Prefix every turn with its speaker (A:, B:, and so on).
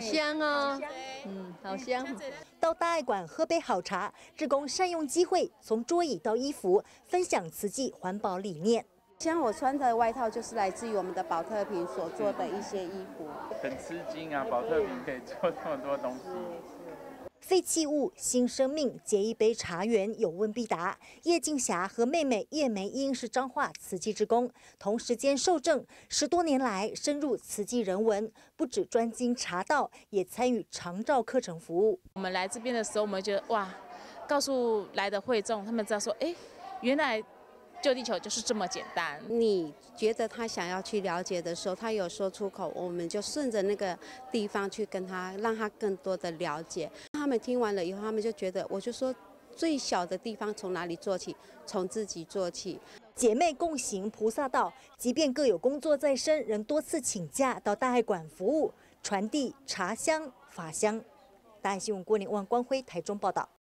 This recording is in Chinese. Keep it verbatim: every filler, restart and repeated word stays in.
A: 香哦，嗯，好香。
B: 到大爱馆喝杯好茶，志工善用机会，从桌椅到衣服，分享慈济环保理念。
C: 像我穿的外套就是来自于我们的宝特瓶所做的一些衣服，
D: 很吃惊啊！宝特瓶可以做这么多东西。
B: 废弃物新生命，结一杯茶园，有问必答。叶静霞和妹妹叶梅英是彰化慈济志工，同时间受证，十多年来深入慈济人文，不止专精茶道，也参与长照课程服务。
E: 我们来这边的时候，我们觉得哇，告诉来的会众，他们知道说，哎，原来救地球就是这么简单。
C: 你觉得他想要去了解的时候，他有说出口，我们就顺着那个地方去跟他，让他更多的了解。他们听完了以后，他们就觉得，我就说最小的地方从哪里做起？从自己做起。
B: 姐妹共行菩萨道，即便各有工作在身，仍多次请假到大爱馆服务，传递茶香法香。大爱新闻郭宁万光辉台中报道。